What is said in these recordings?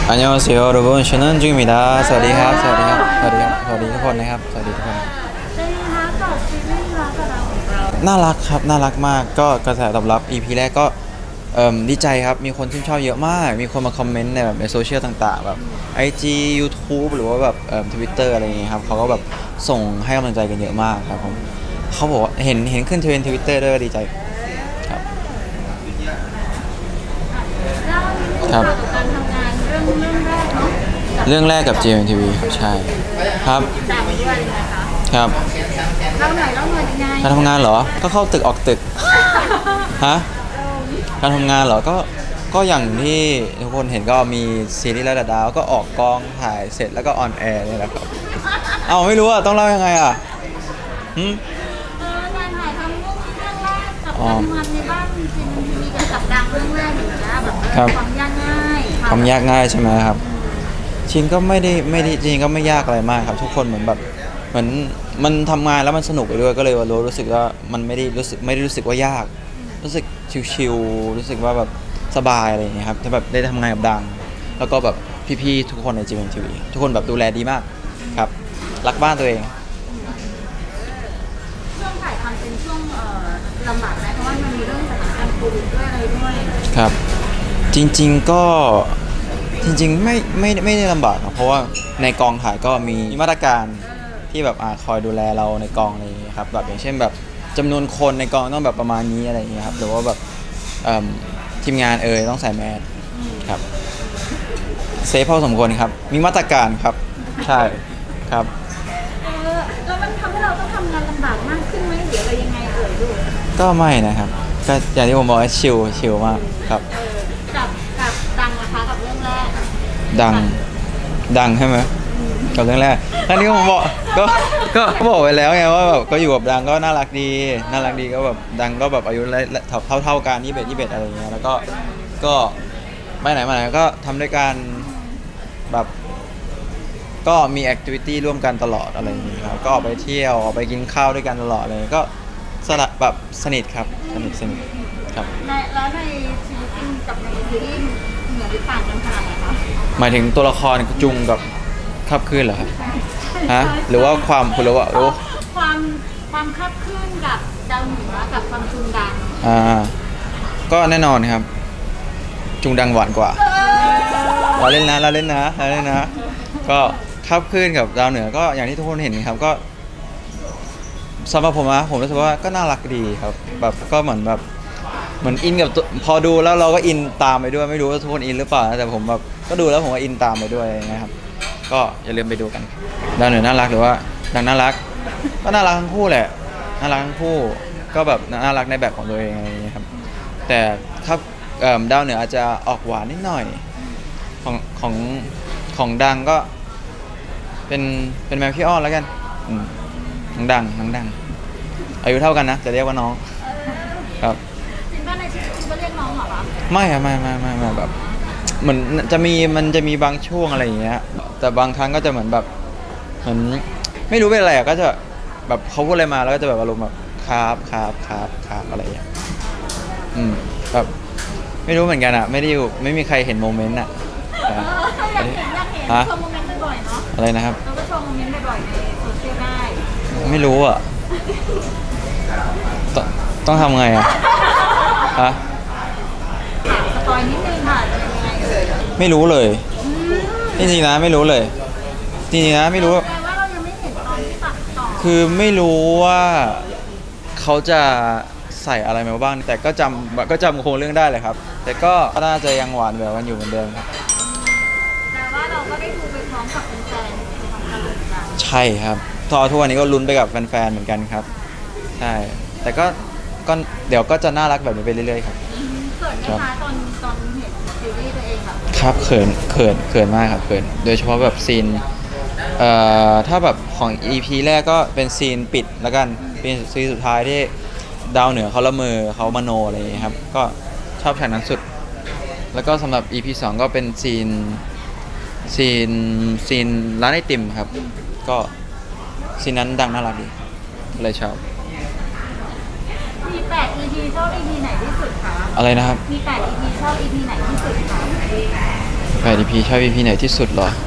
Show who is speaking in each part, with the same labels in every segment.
Speaker 1: 안녕하세요 여러분 저는 중입니다สวัสดีครับสวัสดีครับสวัสดีครับสวัสดีทุกคนนะครับสวัสดีทุกคนน่ารักครับน่ารักมากก็กระแสตอบรับ EP แรกก็ดีใจครับมีคนชื่นชอบเยอะมากมีคนมาคอมเมนต์ในแบบในโซเชียลต่างๆแบบ IG YouTube หรือว่าแบบTwitter อะไรอย่างเงี้ยครับเขาก็แบบส่งให้กำลังใจกันเยอะมากครับผมเขาบอกว่าเห็นขึ้นเทรนด์ Twitter ด้วยก็ดีใจครับครับเรื่องแรกกับ GMMTV ครับใช่ครับครับเล่าหน่อยยังไงการทำงานเหรอก็เข้าตึกออกตึกฮะการทำงานเหรอก็อย่างที่ทุกคนเห็นก็มีซีรีส์ระดับดาวก็ออกกองถ่ายเสร็จแล้วก็ออนแอร์นี่แหละครับเอาไม่รู้อ่ะต้องเล่ายังไงอ่ะ
Speaker 2: การถ่ายทำเรื่องแรกกับการทำงานในบ้านจริงมีกันกับดังเรื่องแรกอยู่นะแบบความยาก
Speaker 1: ง่ายใช่ไหมครับจริงก็ไม่ได้จริงก็ไม่ยากอะไรมากครับทุกคนเหมือนแบบเหมือนมันทำงานแล้วมันสนุกไปด้วยก็เลยรู้สึกว่ามันไม่ได้รู้สึกว่ายากรู้สึกชิลๆรู้สึกว่าแบบสบายอะไรอย่างเงี้ยครับถ้าแบบได้ทำงานกับดังแล้วก็แบบพี่ๆทุกคนใน GMMTV ทุกคนแบบดูแลดีมากครับรักบ้านตัวเอง
Speaker 2: ช่วงถ่ายทำเป็นช่วงลำบากไหมเพราะว่ามันมีเรื่องสถานการณ์โควิดด้วยอะไรด้วย
Speaker 1: ครับจริงไม่ได้ลำบากนะเพราะว่าในกองถ่ายก็มีมาตรการที่แบบคอยดูแลเราในกองอะไรอย่างเงี้ยครับแบบอย่างเช่นแบบจำนวนคนในกองต้องแบบประมาณนี้อะไรอย่างเงี้ยครับหรือว่าแบบทีมงานต้องใส่แมสครับเซฟพอสมควรครับมีมาตรการครับใช่ครับ
Speaker 2: แล้วมันทำให้เราต้องทำงานลำบากมากขึ้นไหมหรืออะไรยังไงลูก
Speaker 1: ก็ไม่นะครับก็อย่างที่ผมบอกว่าชิลมากครับ
Speaker 2: กับดังนะคะกับเรื่องแรก
Speaker 1: ดังใช่ไหมกับเรื่องแรกอันนี้ผมบอกก็บอกไปแล้วไงว่าแบบก็อยู่กับดังก็น่ารักดีก็แบบดังก็แบบอายุเท่ากัน21อะไรอย่างเงี้ยแล้วก็ไปไหนมาไหนก็ทำด้วยกันแบบก็มีแอคทิวิตี้ร่วมกันตลอดอะไรอย่างเงี้ยครับก็ออกไปเที่ยวออกไปกินข้าวด้วยกันตลอดเลยก็แบบสนิทครับสนิทครับ
Speaker 2: แล้วในชีวิตจริงกับในซีรีส์เหมือนหรือต่างกันขนาดไหนคะ
Speaker 1: หมายถึงตัวละครจุงกับคับขึ้นเหรอครับฮะหรือว่าความคุณรู้ว่า
Speaker 2: ความคับขึ้นกับดาวเหนือกับความจุงดัง
Speaker 1: ก็แน่นอนครับจุงดังหวานกว่าเราเล่นนะก็คับขึ้นกับดาวเหนือก็อย่างที่ทุกคนเห็นครับก็สำหรับผมนะผมรู้สึกว่าก็น่ารักดีครับแบบก็เหมือนอินกับพอดูแล้วเราก็อินตามไปด้วยไม่รู้ว่าทุกคนอินหรือเปล่าแต่ผมแบบก็ดูแล้วผมก็อินตามไปด้วยนะครับก็อย่าลืมไปดูกันดาวเหนือน่ารักหรือว่าดังน่ารักก็น่ารักทั้งคู่แหละน่ารักทั้งคู่ก็แบบน่ารักในแบบของตัวเองอะไรอย่างเงี้ยครับแต่ครับดาวเหนืออาจจะออกหวานนิดหน่อยของดังก็เป็นแมวขี้อ้อนแล้วกันน้องดังอายุเท่ากันนะจะเรียกว่าน้องครับ
Speaker 2: จริงป่ะในชีวิตจริงก็เรียกน้องเหรอคะ
Speaker 1: ไม่แบบเหมือนมันจะมีบางช่วงอะไรอย่างเงี้ยแต่บางครั้งก็จะเหมือนแบบเหมือนไม่รู้เป็นอะไรก็จะแบบเขาพูดอะไรมาแล้วก็จะแบบอารมณ์แบบครับอะไรอย่างเงี้ยแบบไม่รู้เหมือนกันอ่ะไม่มีใครเห็นโมเมนต์อ่ะ
Speaker 2: อยากเห็นชมโมเมนต์บ่อยๆเนาะ
Speaker 1: อะไรนะครับ
Speaker 2: เราก็ชมโมเมนต์บ่อยๆในโซเชียลได้
Speaker 1: ไม่รู้อ่ะต้องทำไงอ่ะฮะ
Speaker 2: สปอยนิดนึงค่ะจะยังไง
Speaker 1: ไม่รู้เลยจริงๆนะไม่รู้เลยจริงๆนะไม่รู้
Speaker 2: แปลว่าเรายังไม่เห็นตอนที่ตัดต่อ
Speaker 1: คือไม่รู้ว่าเขาจะใส่อะไรมาบ้างแต่ก็จำโครงเรื่องได้เลยครับแต่ก็น่าจะยังหวานแบบกันอยู่เหมือนเดิมครับ
Speaker 2: แต่ว่าเราก็ได้ดูไปพร้อมกับแฟนๆ
Speaker 1: ใช่ครับทุกวันนี้ก็ลุ้นไปกับแฟนๆเหมือนกันครับใช่แต่ก็เดี๋ยวก็จะน่ารักแบบนี้ไปเรื่อยๆครับ
Speaker 2: เขินไหมคะตอนเห็นซีรีส์ตัวเองแบบ
Speaker 1: ครับเขินมากครับเขินโดยเฉพาะแบบซีนถ้าแบบของ EP แรกก็เป็นซีนปิดแล้วกันเป็นซีนสุดท้ายที่ดาวเหนือเขาละเมอเขามโนอะไรอย่างเงี้ยครับก็ชอบฉากนั้นสุดแล้วก็สำหรับ EP 2ก็เป็นซีนร้านไอติมครับก็ซีนนั้นดังน่ารักดีเลยชอบ
Speaker 2: มี8 EP ชอบ EP ไหนที่สุดคะ
Speaker 1: อะไรนะครับ
Speaker 2: มี8 EP ชอบ EP ไหนที่สุดคะ
Speaker 1: 8 EP ชอบ EP ไหนที่สุดเหรอ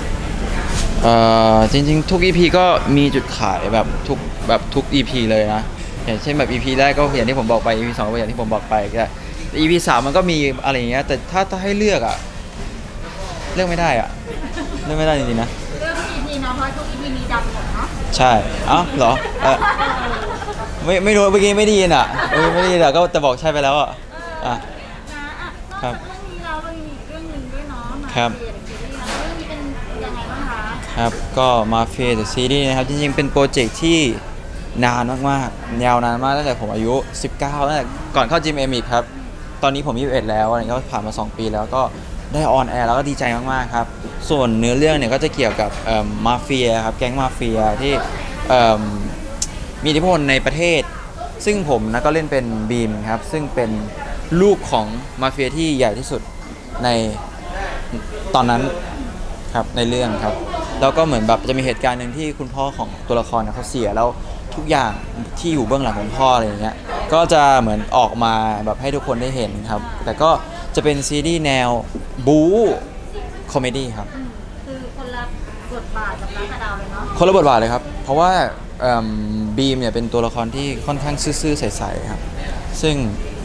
Speaker 1: จริงๆทุก EP ก็มีจุดขายทุก EP เลยนะอย่างเช่นแบบ EP แรกก็อย่างที่ผมบอกไป EP 2ก็อย่างที่ผมบอกไปแต่ EP 3มันก็มีอะไรอย่างเงี้ยแต่ถ้าให้เลือกอะเลือกไม่ได้อะเลือกไม่ได้จริงๆนะ
Speaker 2: เรื่อง EP เนาะเพราะทุก EP มีดำหมดเนาะ
Speaker 1: ใช่อ้าวเหรอไม่รู้เมื่อกี้ไม่ได้ยินอ่ะไม่ได้ยินอ่ะก็จะบอกใช่ไปแล้วอ่ะ
Speaker 2: นะครับเรื่องนี้เราก็มีเรื่องนึงด้วยเนาะมา
Speaker 1: ครับ
Speaker 2: เรื่องนี้เป็นยังไงบ้างคะ
Speaker 1: ครับก็มาเฟียเดอะซีรีส์นะครับจริงๆเป็นโปรเจกต์ที่นานมากๆยาวนานมากตั้งแต่ผมอายุ19ตั้งแต่ก่อนเข้าจิมเอมิกครับตอนนี้ผม21แล้วอะไรก็ผ่านมา2 ปีแล้วก็ได้ออนแอร์แล้วก็ดีใจมากๆครับส่วนเนื้อเรื่องเนี่ยก็จะเกี่ยวกับมาเฟียครับแก๊งมาเฟียที่มีอิทธิพลในประเทศซึ่งผมนะก็เล่นเป็นบีมครับซึ่งเป็นลูกของมาเฟียที่ใหญ่ที่สุดในตอนนั้นครับในเรื่องครับแล้วก็เหมือนแบบจะมีเหตุการณ์หนึ่งที่คุณพ่อของตัวละครเขาเสียแล้วทุกอย่างที่อยู่เบื้องหลังของพ่ออะไรอย่างเงี้ยก็จะเหมือนออกมาแบบให้ทุกคนได้เห็นครับแต่ก็จะเป็นซีรีส์แนวบู๊คอมเมดี้ครับ
Speaker 2: คือคนละบทบาทกับนักดาวเลยเนาะ
Speaker 1: คนละบทบาทเลยครับเพราะว่าบีมเนี่ยเป็นตัวละครที่ค่อนข้างซื่อๆใสๆครับซึ่ง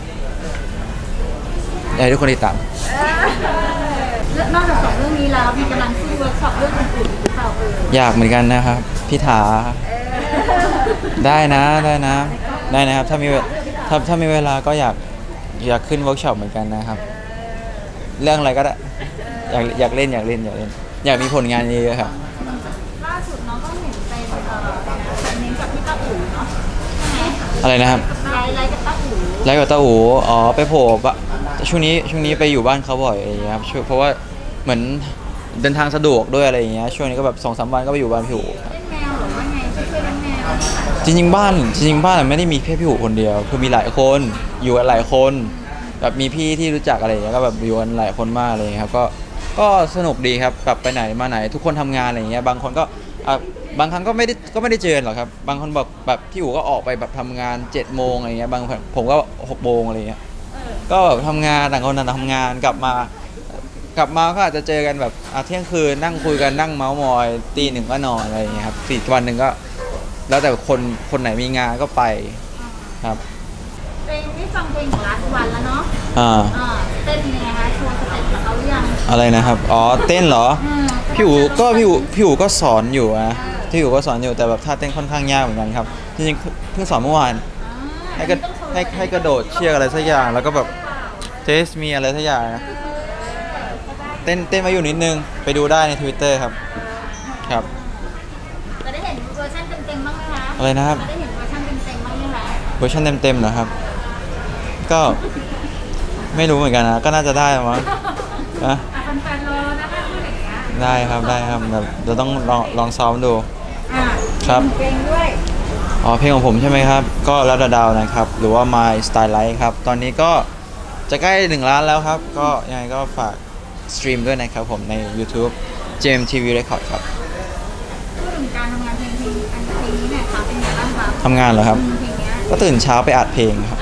Speaker 1: อยากให้ทุกคนติดตาม
Speaker 2: นอกจาก2เรื่องนี้แล้วมีกำลังสู้เวิร์กช็อปเรื่องอื่นๆหรือเปล่า
Speaker 1: อยากเหมือนกันนะครับพี่ถาได้นะครับถ้ามีเวลาก็อยากขึ้นเวิร์กช็อปเหมือนกันนะครับเรื่องอะไรก็ได้อยากเล่นอยากมีผลงานเยอะๆครับ
Speaker 2: ล่าสุดน้องก็เห็นเป็นเน้นกับพี่ต้าอู๋เนาะ
Speaker 1: อะไรนะครับ
Speaker 2: ไลฟ์กับต้าอู๋
Speaker 1: อ๋อไปโผล่ช่วงนี้ไปอยู่บ้านเขาบ่อยอะไรอย่างเงี้ยครับเพราะว่าเหมือนเดินทางสะดวกด้วยอะไรอย่างเงี้ยช่วงนี้ก็แบบ2-3 วันก็ไปอยู่บ้านพี่อู๋
Speaker 2: เล่นแมวหรือว่าไงช่วยเล่นแมว
Speaker 1: จริงๆบ้านไม่ได้มีแค่พี่อู๋คนเดียวคือมีหลายคนอยู่กันหลายคนแบบมีพี่ที่รู้จักอะไรอย่างเงี้ยก็แบบอยู่กันหลายคนมากอะไรอย่างเงี้ยครับก็สนุกดีครับแบบไปไหนมาไหนทุกคนทำงานอะไรอย่างเงี้ยบางคนก็บางครั้งก็ไม่ได้เจอหรอกครับบางคนบอกแบบพี่อู๋ก็ออกไปแบบทำงาน7 โมงอะไรเงี้ยบางผมก็6 โมงอะไรเงี้ยก็แบบทำงานต่างคนต่างทำงานกลับมาก็อาจจะเจอกันแบบเที่ยงคืนนั่งคุยกันนั่งเมาส์มอยตี 1ก็นอนอะไรอย่างเงี้ยครับ4 วันหนึ่งก็แล้วแต่คนไหนมีงานก็ไปครับ
Speaker 2: เพลงที่ฟังเพลงของLast Oneแล้วเนาะเต้นยังไงคะโชว์สเต็ปกับเขาหรือยัง
Speaker 1: อะไรนะครับอ๋อเต้นเหรอพี่อู๋ก็สอนอยู่นะพี่อู๋ก็สอนอยู่แต่แบบท่าเต้นค่อนข้างยากเหมือนกันครับจริงๆเพิ่งสอนเมื่อวานให้กระโดดเชือกอะไรสักอย่างแล้วก็แบบเทสมีอะไรสักอย่างนะเต้นมาอยู่นิดนึงไปดูได้ใน Twitter ครับ
Speaker 2: จะได้เห็นเวอร์ชันเต็มๆบ้างไหมคะ
Speaker 1: อะไรนะครับ
Speaker 2: จะได้เห็นเวอร์ชันเต็มๆบ้างไหมคะ
Speaker 1: เวอร์ชันเต็มๆเหรอครับก็ไม่รู้เหมือนกันนะก็น่าจะได้มั้งนะ
Speaker 2: แฟนๆรอนะคะพูดอย่างเงี้ย
Speaker 1: ได้ครับแบบเราต้องลองซ้อมดูครับ
Speaker 2: เพลงด้วย
Speaker 1: เพลงของผมใช่ไหมครับก็รัดดาวนะครับหรือว่า My Style Life ครับตอนนี้ก็จะใกล้1 ล้านแล้วครับก็ยังไงก็ฝากสตรีมด้วยนะครับผมใน YouTube JMTV Record ครับ
Speaker 2: พูดถึงการทำงานเพลงนี้เนี่ยค่ะเป็นยังไงบ้างคะ
Speaker 1: ทำงานเหรอครับก็ตื่นเช้าไปอัดเพลงครับ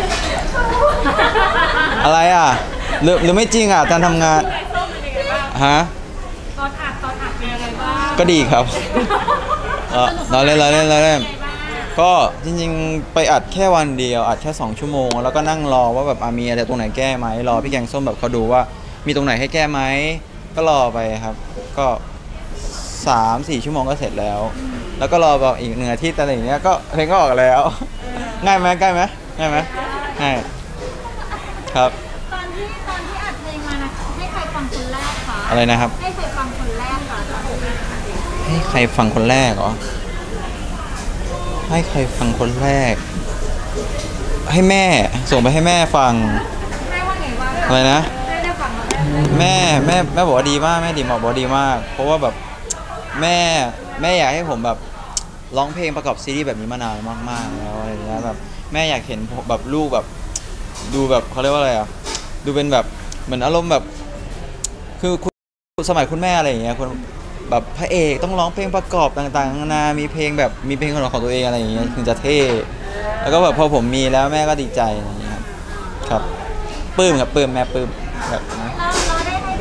Speaker 1: อะไรหรือไม่จริงตอนทำงานฮะ
Speaker 2: ตอนอัดเป็นยังไงบ้าง
Speaker 1: ก็ดีครับเราเล่นก็จริงๆไปอัดแค่วันเดียวอัดแค่2 ชั่วโมงแล้วก็นั่งรอว่าแบบมีอะไรตรงไหนแก้ไหมรอพี่แกงส้มแบบเขาดูว่ามีตรงไหนให้แก้ไหมก็รอไปครับก็3-4 ชั่วโมงก็เสร็จแล้วก็รอแบบอีก1 อาทิตย์อะไรอย่างเงี้ยก็เพลงก็ออกแล้วง่ายไหมง่ายครับ
Speaker 2: ตอนที่อัดเพลงมานะให้ใครฟังคนแรกคะ
Speaker 1: อะไรนะครับ
Speaker 2: ให้ใครฟังคนแรกคะ
Speaker 1: ให้ใครฟังคนแรกเหรอให้ใครฟังคนแรกให้แม่ส่งไปให้แม่ฟัง
Speaker 2: แม่ว่าไงว่า
Speaker 1: อะไรนะ
Speaker 2: ได้ฟัง
Speaker 1: แม่บอกว่าดีมากแม่บอกว่าดีมากเพราะว่าแบบแม่อยากให้ผมแบบร้องเพลงประกอบซีรีส์แบบนี้มานานมากๆแล้วอะไรอย่างเงี้ยแบบแม่อยากเห็นแบบลูกแบบดูแบบเขาเรียกว่าอะไรดูเป็นแบบเหมือนอารมณ์แบบคือสมัยคุณแม่อะไรอย่างเงี้ยคนแบบพระเอกต้องร้องเพลงประกอบต่างๆนานามีเพลงของตัวเองอะไรอย่างเงี้ยถึงจะเท่แล้วก็แบบพอผมมีแล้วแม่ก็ดีใจอย่างเงี้ยครับปลื้มแม่ปลื้มแบบ
Speaker 2: เราได้ให้ด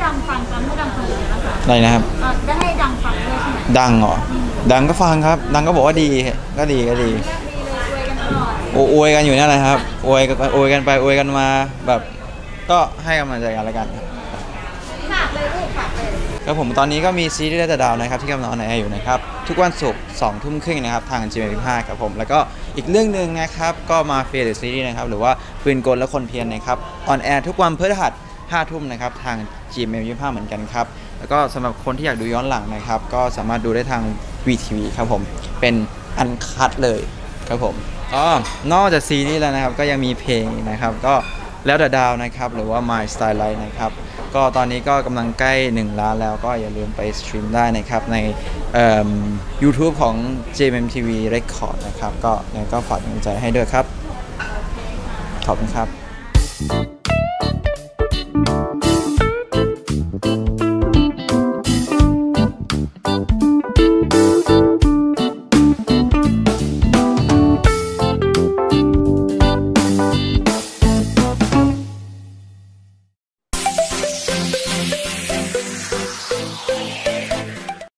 Speaker 2: ดังฟังจำให้ดังฟังเลยนะคะ
Speaker 1: อะไรนะครับ
Speaker 2: ได้ให้ดังฟังด้วยใช่ไหม
Speaker 1: ดังเหรอดังก็ฟังครับ ดังก็บอกว่าดีก็ดีก็ดี
Speaker 2: ดีเลยอวยกันตลอด
Speaker 1: อวยกันอยู่นั่นแหละครับอวยกันไปอวยกันมาแบบก็ให้กำลังใจกันแล้วกันครับ
Speaker 2: ฝากเลยลูกฝากเลย
Speaker 1: ครับผมตอนนี้ก็มีซีรีส์ดาวนะครับที่กำลังออนแอร์อยู่นะครับทุกวันศุกร์2 ทุ่มครึ่งนะครับทาง GMM25 ครับผมแล้วก็อีกเรื่องหนึ่งนะครับก็มาเฟียเดอะซีรีส์นะครับหรือว่าปืนกลและคนเพียรนะครับออนแอร์ทุกวันพฤหัส5 ทุ่มนะครับทาง GMM25 เหมือนกันครับแล้วก็สำหรับคนที่อยากดูย้อนหลังนะครับก็สามารถดูได้ทาง VTV ครับผมเป็นอันคัดเลยครับผมนอกจากซีรีส์แล้วนะครับก็ยังมีเพลงนะครับก็แล้วแต่ดาวนะครับหรือว่า My Style Life นะครับก็ตอนนี้ก็กำลังใกล้1 ล้านแล้วก็อย่าลืมไปสตรีมได้นะครับในYouTube ของ JMMTV Record นะครับก็ฝากกำลังใจให้ด้วยครับขอบคุณครับ